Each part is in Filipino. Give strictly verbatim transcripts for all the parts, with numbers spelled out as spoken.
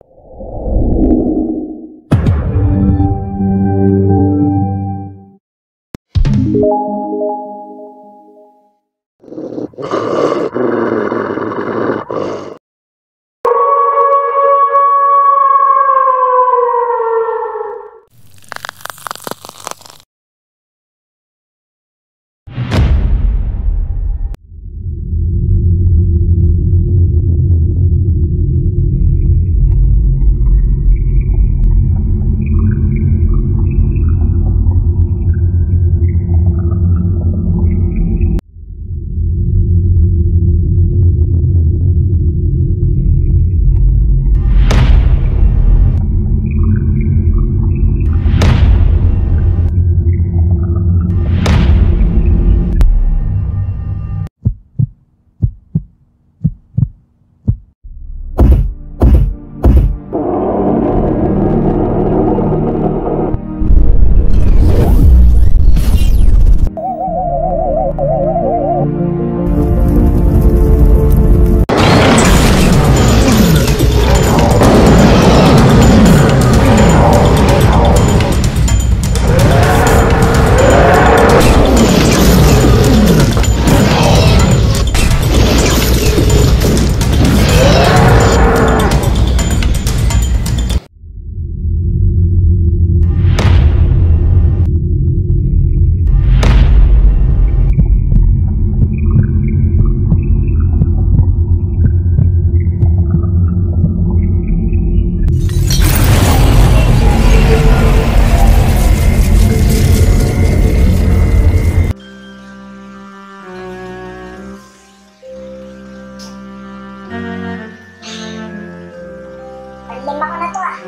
Lima ko na to ah.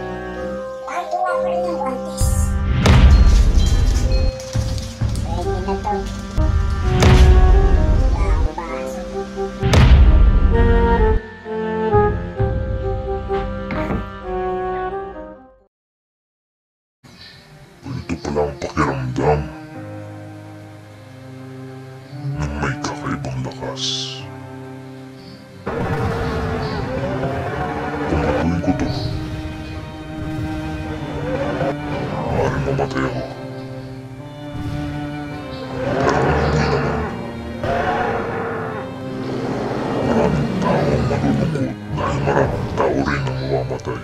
Bakit wala pa rin yung guantes? Pwede na to. Babaso. Ganito pala ang pakiramdam ng may kakaibang lakas. Kung gagawin ko to, maaaring mamatay ako. Pero kung hindi naman, maraming tao ang malulungkot dahil maraming tao rin ang mamamatay.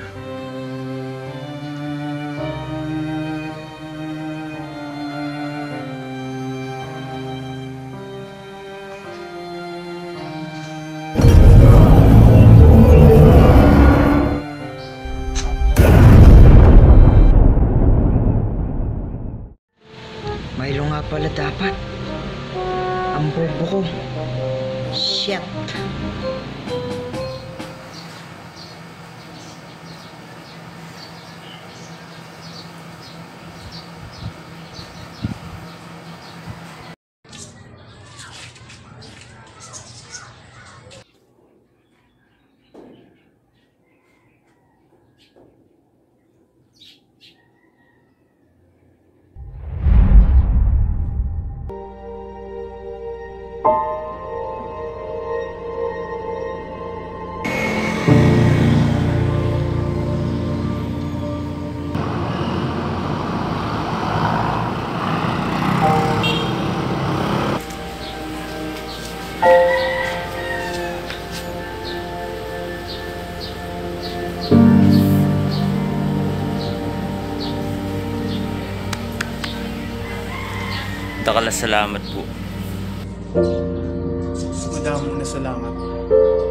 Milo nga pala dapat. Ang bobo ko. Shit. Takala salamat po. Madaming na salamat.